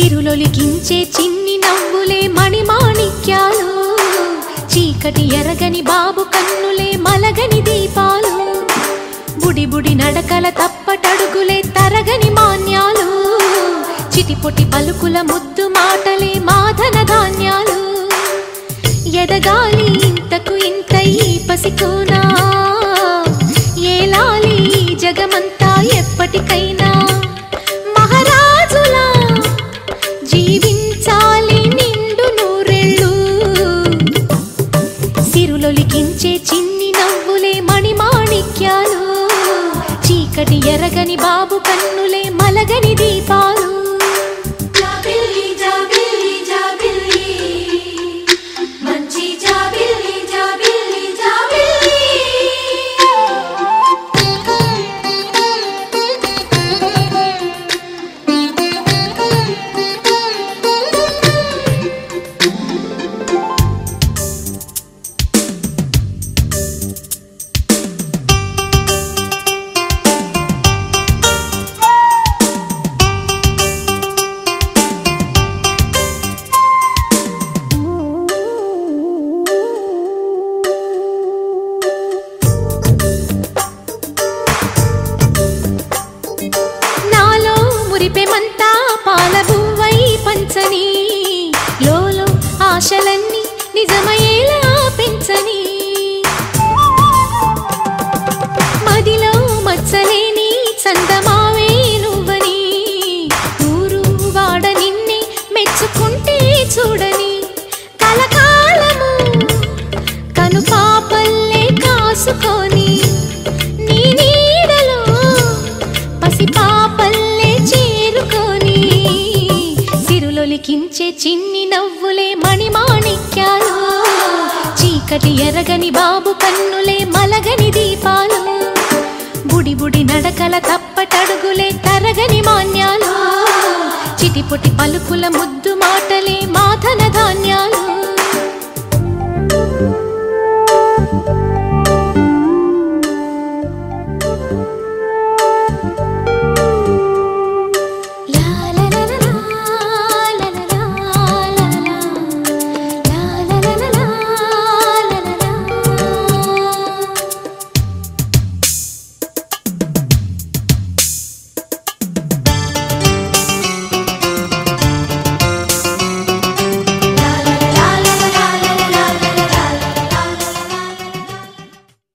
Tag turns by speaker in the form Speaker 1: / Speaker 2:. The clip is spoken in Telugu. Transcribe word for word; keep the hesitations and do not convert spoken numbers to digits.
Speaker 1: సిరులొలికించే చిన్ని నవ్వులే మణిమాణిక్యాలు, చీకటి ఎరగని బాబు కన్నులే మలగని దీపాలు, బుడి బుడి నడకల తప్పటడుగులే తరగని మాన్యాలు, చిటిపొటి పలుకుల ముద్దు మాటలే మాధన ధాన్యాలు. ఎదగాలి ఇంతకు ఇంత ఈ పసికోనా, ఏలాలి జగమంతా ఎప్పటికైనా, మహారాజులా జీవించాలి నిండు నూరెళ్ళు. సిరులొలికించే చిన్ని నవ్వులే మణిమాణిక్యాలు, చీకటి ఎరగని బాబు కన్నులే మలగని దీపాలు. మురిపెమంతా పాలబువ్వై పంచని, లోలో ఆశలన్నీ నిజమయ్యేలా పెంచని, మదిలో మచ్చలేని చందమావే నువ్వని, ఊరు వాడ నిన్నే మెచ్చుకుంటే చూడని, కలకాలము కను పాపల్లే కాసుకొని, నీ నీడలో పసి పాపల్లే చేరుకొని, సిరులొలికించే చిన్ని నవ్వులే మణిమాణిక్యాలు, చీకటి ఎరగని బాబు కన్నులే మలగని దీపాలు, బుడి బుడి నడకల తప్పటడుగులే తరగని మాన్యాలు, చిటిపొటి పలుకుల ముద్దు మాటలే మాధన ధాన్యాలు.